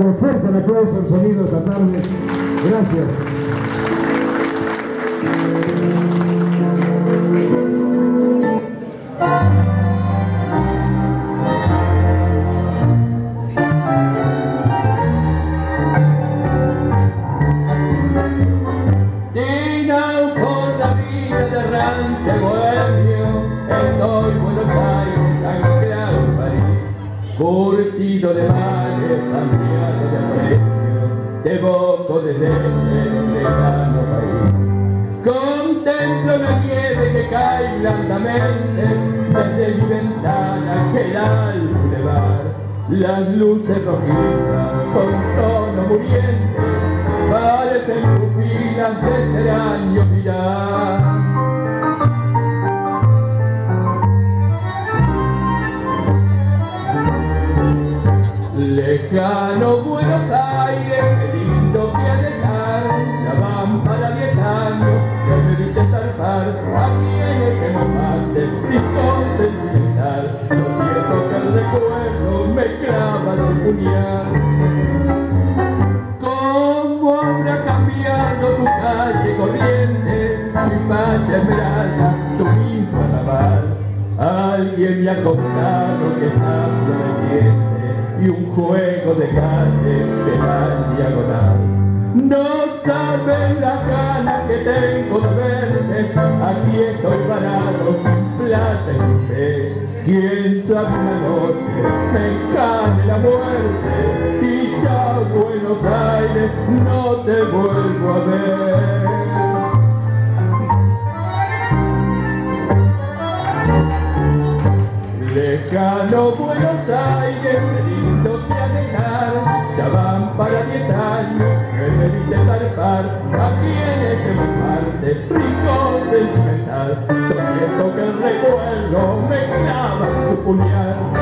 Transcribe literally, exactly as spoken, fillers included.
Fuerte el aplauso al sonido esta tarde. Gracias. Tino por la vida de errante bohemio, estoy Buenos Aires, anclado en París, curtido de males, cambiado de premio, devoto de desde lejano país. Contemplo la nieve que cae blandamente desde mi ventana que da al bulevar, las luces rojizas con tono muriente parecen pupilas de extraño mirar. Lejano Buenos Aires, qué lindo que alejar, la vámpara diez años que me viste zarpar, aquí en este momento rincón sentimental, lo siento que el recuerdo me clava el puñal. ¿Cómo habrá cambiado tu calle corriente, mi patria esmeralda, tu mismo arrabal? Alguien me ha contado que está floreciente y un juego de calle que va en diagonal. No saben las ganas que tengo de verte, aquí estoy parado sin plata y sin fe. Quién sabe una noche me gane la muerte y chao Buenos Aires, no te vuelvo a ver. Lejano Buenos Aires, qué lindo que alejar, ya van para diez años que me viste zarpar, aquí en este Montmartre, rincón sentimental, siento que el recuerdo me clava su puñal.